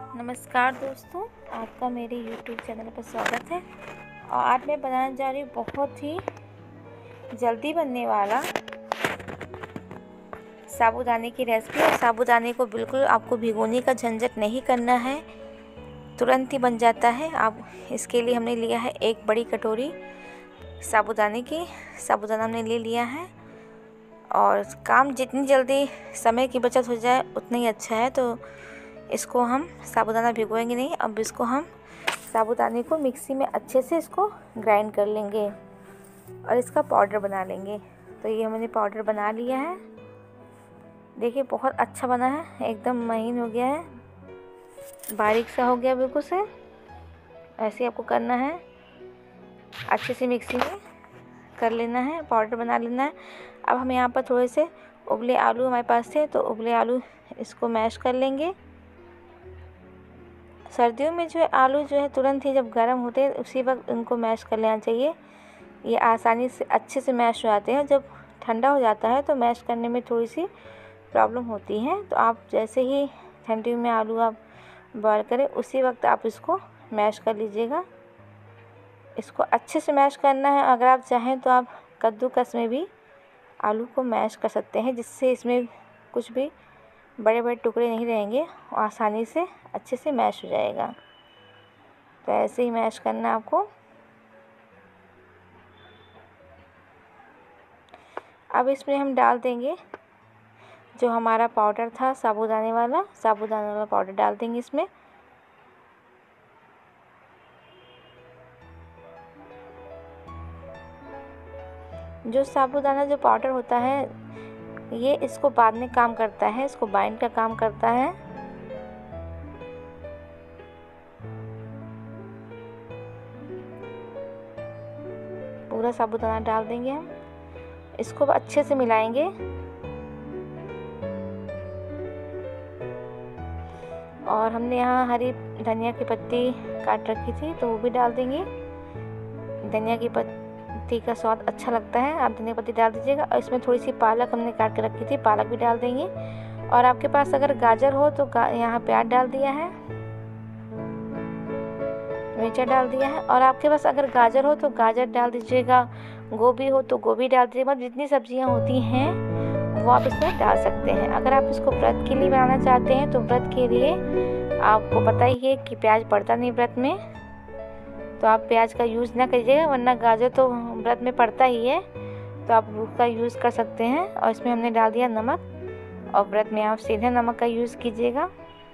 नमस्कार दोस्तों, आपका मेरे YouTube चैनल पर स्वागत है। और आज मैं बनाने जा रही हूँ बहुत ही जल्दी बनने वाला साबूदाने की रेसिपी। और साबूदाने को बिल्कुल आपको भिगोने का झंझट नहीं करना है, तुरंत ही बन जाता है। आप इसके लिए हमने लिया है एक बड़ी कटोरी साबूदाना हमने ले लिया है। और काम जितनी जल्दी समय की बचत हो जाए उतना ही अच्छा है। तो इसको हम साबूदाना भिगोएंगे नहीं, अब इसको हम साबूदाने को मिक्सी में अच्छे से इसको ग्राइंड कर लेंगे और इसका पाउडर बना लेंगे। तो ये मैंने पाउडर बना लिया है। देखिए बहुत अच्छा बना है, एकदम महीन हो गया है, बारीक सा हो गया बिल्कुल से। ऐसे आपको करना है, अच्छे से मिक्सी में कर लेना है, पाउडर बना लेना है। अब हम यहाँ पर थोड़े से उबले आलू हमारे पास थे, तो उबले आलू इसको मैश कर लेंगे। सर्दियों में जो है आलू जो है तुरंत ही जब गर्म होते हैं उसी वक्त उनको मैश कर लेना चाहिए। ये आसानी से अच्छे से मैश हो जाते हैं। जब ठंडा हो जाता है तो मैश करने में थोड़ी सी प्रॉब्लम होती है। तो आप जैसे ही ठंडी में आलू आप बॉयल करें उसी वक्त आप इसको मैश कर लीजिएगा। इसको अच्छे से मैश करना है। अगर आप चाहें तो आप कद्दूकस में भी आलू को मैश कर सकते हैं, जिससे इसमें कुछ भी बड़े बड़े टुकड़े नहीं रहेंगे और आसानी से अच्छे से मैश हो जाएगा। तो ऐसे ही मैश करना है आपको। अब इसमें हम डाल देंगे जो हमारा पाउडर था साबूदाने वाला पाउडर डाल देंगे इसमें। जो साबूदाना जो पाउडर होता है ये इसको बाद में काम करता है, इसको बाइंड का काम करता है। पूरा साबूदाना डाल देंगे हम, इसको अच्छे से मिलाएंगे। और हमने यहाँ हरी धनिया की पत्ती काट रखी थी तो वो भी डाल देंगे। धनिया की पत्ती का स्वाद अच्छा लगता है, आप धनिया पत्ती डाल दीजिएगा। और इसमें थोड़ी सी पालक हमने काट के रखी थी, पालक भी डाल देंगे। और आपके पास अगर गाजर हो तो यहाँ प्याज डाल दिया है, मिर्चा डाल दिया है। और आपके पास अगर गाजर हो तो गाजर डाल दीजिएगा, गोभी हो तो गोभी डाल दीजिएगा। जितनी सब्जियां होती हैं वो आप इसमें डाल सकते हैं। अगर आप इसको व्रत के लिए बनाना चाहते हैं तो व्रत के लिए आपको पता ही है कि प्याज पड़ता नहीं व्रत में, तो आप प्याज का यूज़ ना करिएगा, वरना गाजर तो व्रत में पड़ता ही है, तो आप उसका यूज़ कर सकते हैं। और इसमें हमने डाल दिया नमक, और व्रत में आप सीधे नमक का यूज़ कीजिएगा।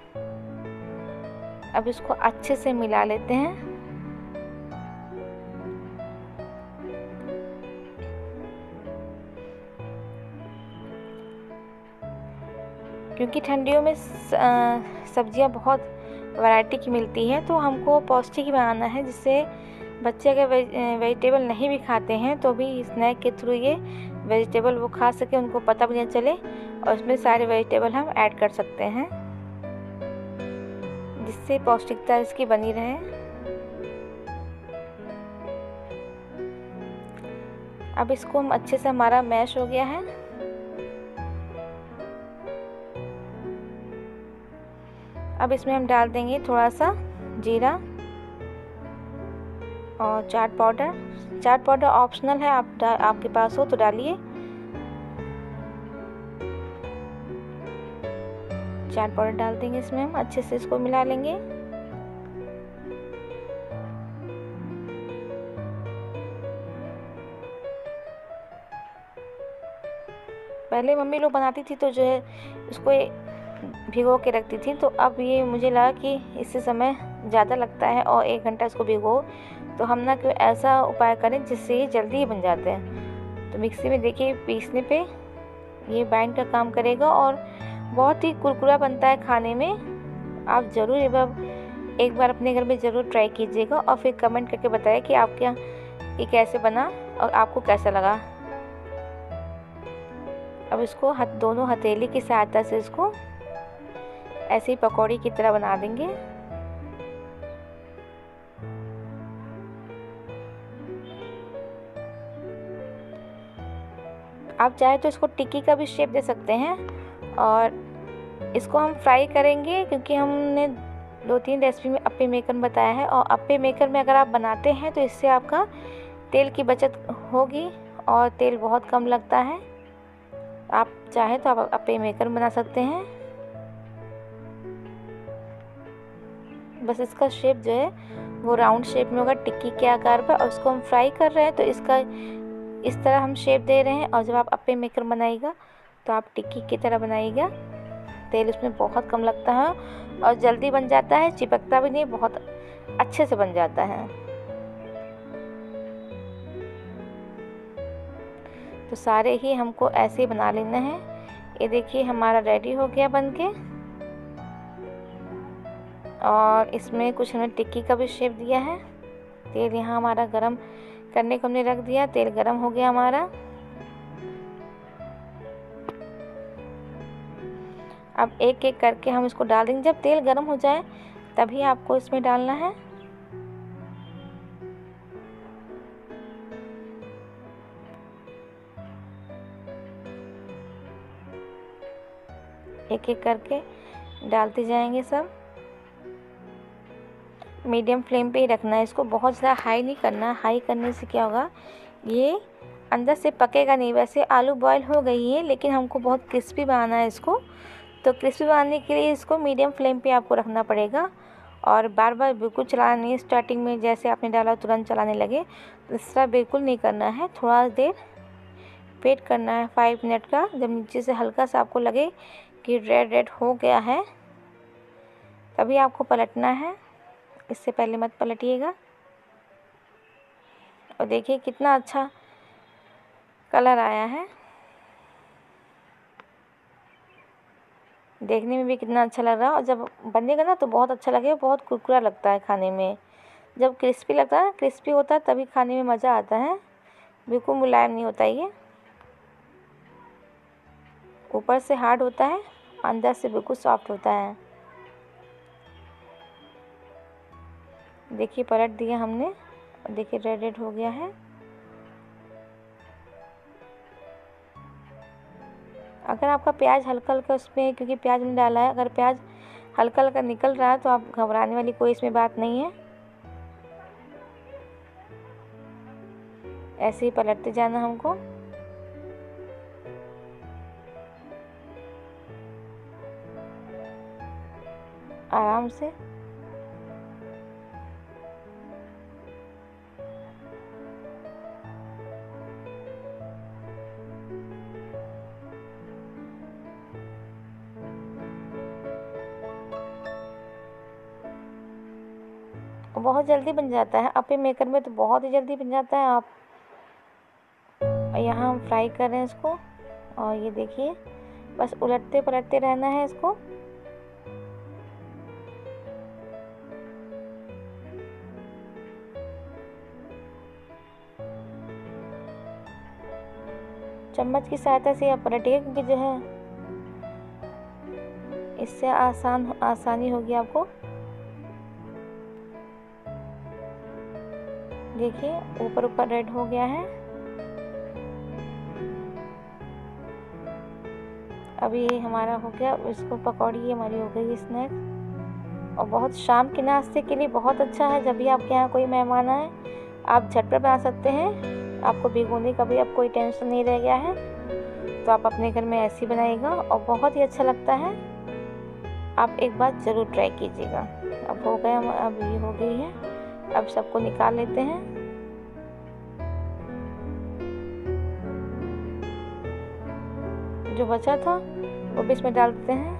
अब इसको अच्छे से मिला लेते हैं। क्योंकि ठंडियों में सब्जियां बहुत वैरायटी की मिलती हैं, तो हमको पौष्टिक ही बनाना है, जिससे बच्चे अगर वेजिटेबल नहीं भी खाते हैं तो भी स्नैक के थ्रू ये वेजिटेबल वो खा सके, उनको पता भी नहीं चले। और इसमें सारे वेजिटेबल हम ऐड कर सकते हैं, जिससे पौष्टिकता इसकी बनी रहे। अब इसको हम अच्छे से, हमारा मैश हो गया है। अब इसमें हम डाल देंगे थोड़ा सा जीरा और चाट पाउडर ऑप्शनल है, आपके पास हो तो डालिए। चाट पाउडर डाल देंगे इसमें हम, अच्छे से इसको मिला लेंगे। पहले मम्मी लोग बनाती थी तो जो है इसको भिगो के रखती थी, तो अब ये मुझे लगा कि इससे समय ज़्यादा लगता है और 1 घंटा इसको भिगो, तो हम ना कोई ऐसा उपाय करें जिससे ये जल्दी ही बन जाते हैं। तो मिक्सी में देखिए पीसने पे ये बाइंड का काम करेगा और बहुत ही कुरकुरा बनता है खाने में। आप ज़रूर एक बार अपने घर में ज़रूर ट्राई कीजिएगा और फिर कमेंट करके बताइए कि आपके यहाँ ये कैसे बना और आपको कैसा लगा। अब इसको दोनों हथेली की सहायता से इसको ऐसे ही पकौड़ी की तरह बना देंगे। आप चाहे तो इसको टिक्की का भी शेप दे सकते हैं। और इसको हम फ्राई करेंगे, क्योंकि हमने 2-3 रेसिपी में अप्पे मेकर में बताया है। और अप्पे मेकर में अगर आप बनाते हैं तो इससे आपका तेल की बचत होगी और तेल बहुत कम लगता है। आप चाहें तो आप अप्पे मेकर में बना सकते हैं। बस इसका शेप जो है वो राउंड शेप में होगा, टिक्की के आकार पर। और उसको हम फ्राई कर रहे हैं तो इसका इस तरह हम शेप दे रहे हैं। और जब आप अप्पे मेकर बनाइएगा तो आप टिक्की की तरह बनाइएगा। तेल उसमें बहुत कम लगता है और जल्दी बन जाता है, चिपकता भी नहीं, बहुत अच्छे से बन जाता है। तो सारे ही हमको ऐसे ही बना लेना है। ये देखिए हमारा रेडी हो गया बनके। और इसमें कुछ हमने टिक्की का भी शेप दिया है। तेल यहाँ हमारा गरम करने को हमने रख दिया, तेल गरम हो गया हमारा। अब एक एक करके हम इसको डाल देंगे। जब तेल गरम हो जाए तभी आपको इसमें डालना है। एक एक करके डालते जाएंगे सब। मीडियम फ्लेम पे ही रखना है इसको, बहुत ज़्यादा हाई नहीं करना। हाई करने से क्या होगा, ये अंदर से पकेगा नहीं। वैसे आलू बॉईल हो गई है लेकिन हमको बहुत क्रिस्पी बनाना है इसको। तो क्रिस्पी बनाने के लिए इसको मीडियम फ्लेम पे आपको रखना पड़ेगा। और बार बार बिल्कुल चलाना नहीं। स्टार्टिंग में जैसे आपने डाला तुरंत चलाने लगे तो इस तरह बिल्कुल नहीं करना है। थोड़ा देर वेट करना है 5 मिनट का। जब नीचे से हल्का सा आपको लगे कि रेड रेड हो गया है तभी आपको पलटना है, इससे पहले मत पलटिएगा। और देखिए कितना अच्छा कलर आया है, देखने में भी कितना अच्छा लग रहा है। और जब बनेगा ना तो बहुत अच्छा लगेगा, बहुत कुरकुरा लगता है खाने में। जब क्रिस्पी लगता है, क्रिस्पी होता है तभी खाने में मज़ा आता है। बिल्कुल मुलायम नहीं होता ये, ऊपर से हार्ड होता है, अंदर से बिल्कुल सॉफ्ट होता है। देखिए पलट दिया हमने, देखिए रेड रेड हो गया है। अगर आपका प्याज हल्का हल्का उसमें, क्योंकि प्याज में डाला है, अगर प्याज हल्का हल्का निकल रहा है तो आप घबराने वाली कोई इसमें बात नहीं है। ऐसे ही पलटते जाना हमको। आराम से। बहुत जल्दी बन जाता है अप्पे मेकर में, तो बहुत ही जल्दी बन जाता है। आप यहाँ हम फ्राई कर रहे हैं इसको। और ये देखिए बस उलटते पलटते रहना है इसको। चम्मच की सहायता से आप पलटिए, क्योंकि जो है इससे आसानी होगी आपको। देखिए ऊपर ऊपर रेड हो गया है। अभी ये हमारा हो गया, इसको पकौड़ी हमारी हो गई स्नैक्स। और बहुत शाम के नाश्ते के लिए बहुत अच्छा है। जब भी आपके यहाँ कोई मेहमान आए आप झटपट बना सकते हैं। आपको भिगोने का भी अब कोई टेंशन नहीं रह गया है। तो आप अपने घर में ऐसे ही बनाइएगा और बहुत ही अच्छा लगता है। आप एक बार ज़रूर ट्राई कीजिएगा। अब हो गया, अब ये हो गई है। अब सबको निकाल लेते हैं। जो बचा था वो भी इसमें डाल देते हैं।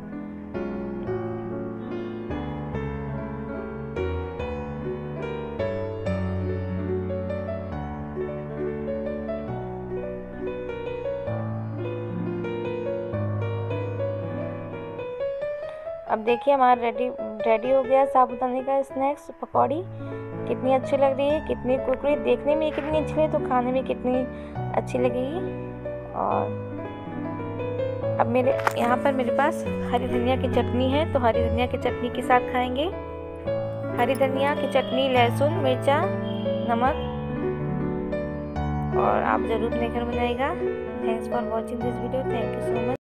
अब देखिए हमारा रेडी हो गया साबूदाने का स्नैक्स पकौड़ी। कितनी अच्छी लग रही है, कितनी कुरकुरी, देखने में कितनी अच्छी है तो खाने में कितनी अच्छी लगेगी। और अब यहाँ पर मेरे पास हरी धनिया की चटनी है, तो हरी धनिया की चटनी के साथ खाएंगे। हरी धनिया की चटनी, लहसुन, मिर्चा, नमक। और आप ज़रूर अपने घर बनाइएगा। Thanks for watching this video. Thank you so much.